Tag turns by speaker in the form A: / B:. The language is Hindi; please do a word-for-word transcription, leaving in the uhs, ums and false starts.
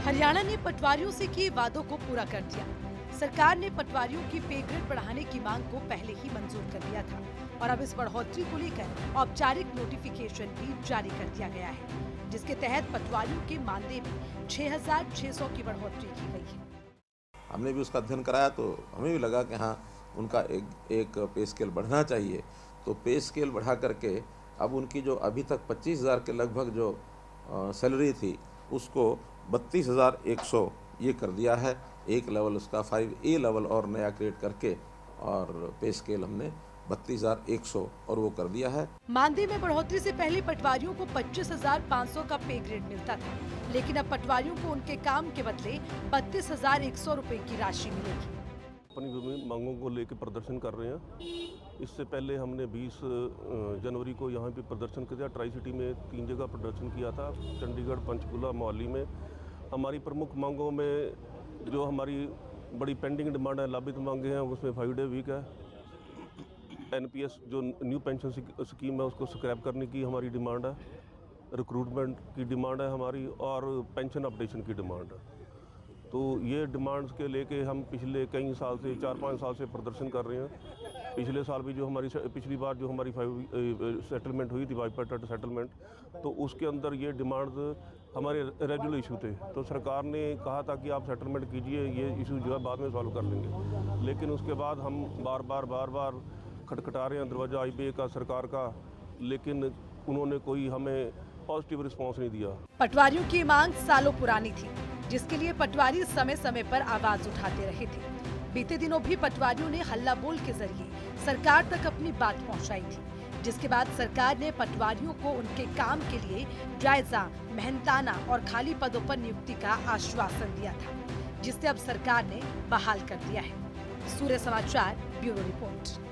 A: हरियाणा ने पटवारियों से किए वादों को पूरा कर दिया। सरकार ने पटवारियों की पे ग्रेड बढ़ाने की मांग को पहले ही मंजूर कर दिया था और अब इस बढ़ोतरी को लेकर औपचारिक नोटिफिकेशन भी जारी कर दिया गया है, जिसके तहत पटवारियों के मानदेय में छह हजार छह सौ की बढ़ोतरी की गई है।
B: हमने भी उसका अध्ययन कराया तो हमें भी लगा कि हाँ उनका एक एक पे स्केल बढ़ना चाहिए। तो पे स्केल बढ़ा करके अब उनकी जो अभी तक पच्चीस हज़ार के लगभग जो आ, सैलरी थी उसको बत्तीस हज़ार एक सौ ये कर दिया है। एक लेवल उसका फाइव ए लेवल और नया क्रिएट करके और पे स्केल हमने बत्तीस हज़ार एक सौ और वो कर दिया है।
A: मानदेय में बढ़ोतरी से पहले पटवारियों को पच्चीस हज़ार पाँच सौ का पे ग्रेड मिलता था, लेकिन अब पटवारियों को उनके काम के बदले बत्तीस हज़ार एक सौ रूपए की राशि मिलेगी।
C: अपनी विभिन्न मांगों को लेकर प्रदर्शन कर रहे हैं। इससे पहले हमने बीस जनवरी को यहाँ पे प्रदर्शन किया। ट्राई सिटी में तीन जगह प्रदर्शन किया था, चंडीगढ़, पंचकुला, मोहाली में। हमारी प्रमुख मांगों में जो हमारी बड़ी पेंडिंग डिमांड है, लाभित मांगे हैं, उसमें फाइव डे वीक है। एनपीएस जो न्यू पेंशन स्कीम है उसको स्क्रैप करने की हमारी डिमांड है। रिक्रूटमेंट की डिमांड है हमारी और पेंशन अपडेशन की डिमांड है। तो ये डिमांड्स के लेके हम पिछले कई साल से चार पाँच साल से प्रदर्शन कर रहे हैं। पिछले साल भी जो हमारी पिछली बार जो हमारी फाइव सेटलमेंट हुई थी, बाइपार्टाइट सेटलमेंट, तो उसके अंदर ये डिमांड्स हमारे रेगुलर इशू थे। तो सरकार ने कहा था कि आप सेटलमेंट कीजिए, ये इशू जो है बाद में सॉल्व कर लेंगे। लेकिन उसके बाद हम बार बार बार बार खटखटा रहे हैं दरवाजा आई बी ए का, सरकार का, लेकिन उन्होंने कोई हमें पॉजिटिव रिस्पॉन्स नहीं दिया।
A: पटवारियों की मांग सालों पुरानी थी, जिसके लिए पटवारी समय समय पर आवाज उठाते रहे थे। बीते दिनों भी पटवारियों ने हल्ला बोल के जरिए सरकार तक अपनी बात पहुंचाई थी, जिसके बाद सरकार ने पटवारियों को उनके काम के लिए जायजा, मेहनताना और खाली पदों पर नियुक्ति का आश्वासन दिया था, जिसे अब सरकार ने बहाल कर दिया है। सूर्य समाचार ब्यूरो रिपोर्ट।